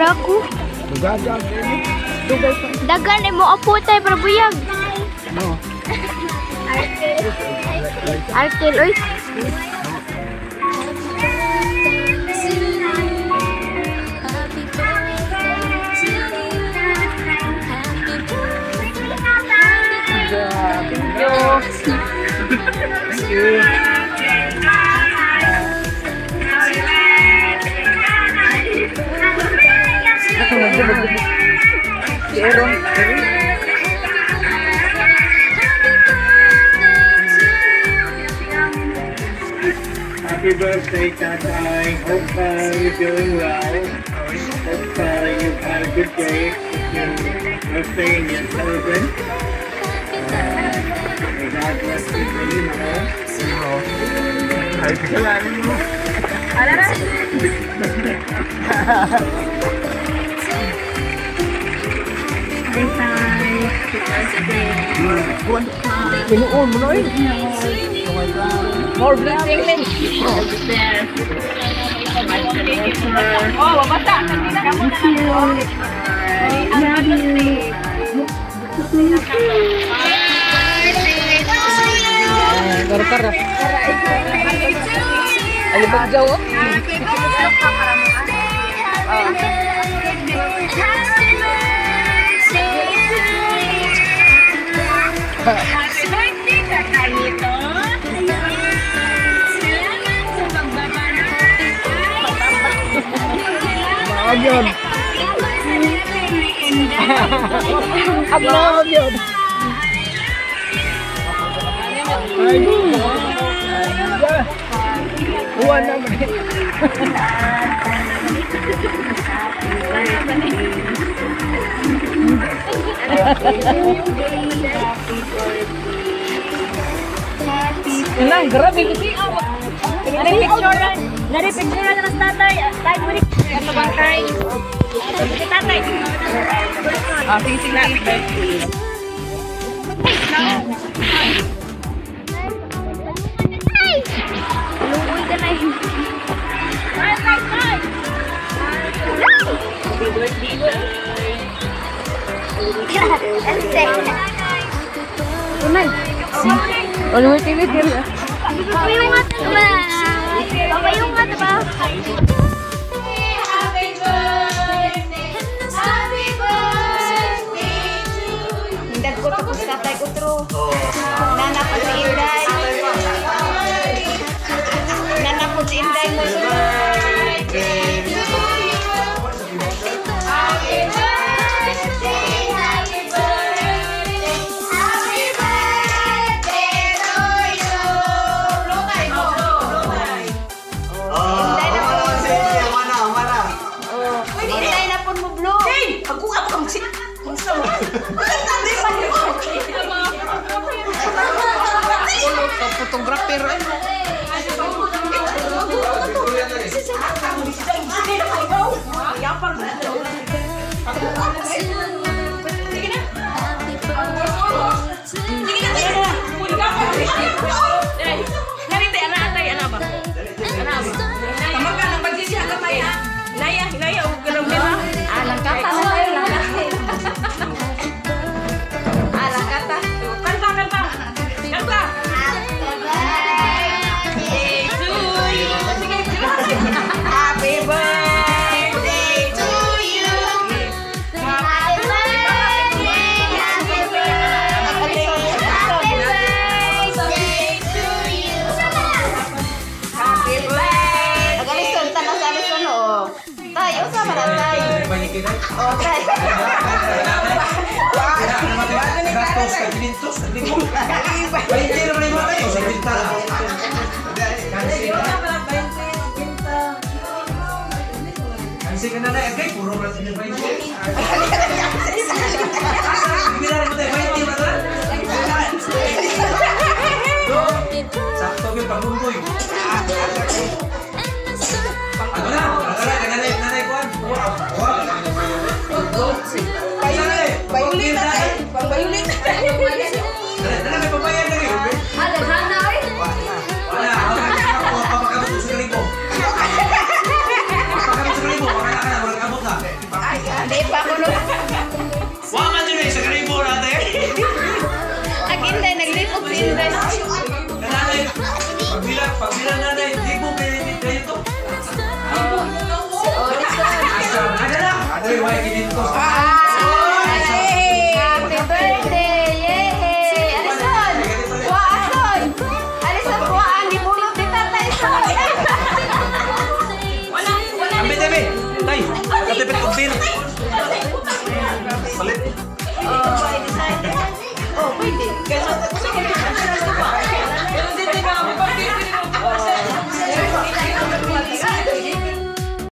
Dako. Magagag. Dagan mo aputay para buyag. No. Arkel, oy. Thank you. Happy birthday, Tatay. Hope you're doing well. Hope you've had a good day. Birthday and your children. May God bless you, you know. Ay, kasalanan mo. Pinuon mo na eh. More blessing. Oh, babasa. Thank you. Kara-kara. Alibag jaw. Happy birthday sa kanito. Salamat sa pagbabana. Maagyan. Abang yun. Ay, uwan naman. Nang grabe kasi. Nari picture na ng tatay. Tay mo ni. Ano ba tay? Si tatay. Sige na. Luoy ka na yun. Tay. Happy birthday. Kuman. Ano TV kira? Papayungat ba? Papayungat ba? Happy birthday. Happy birthday to you. Hindag ko tapos katay utro. Nana po si Inday. Nana po si Inday mo. Photographer eh. Ada Santos.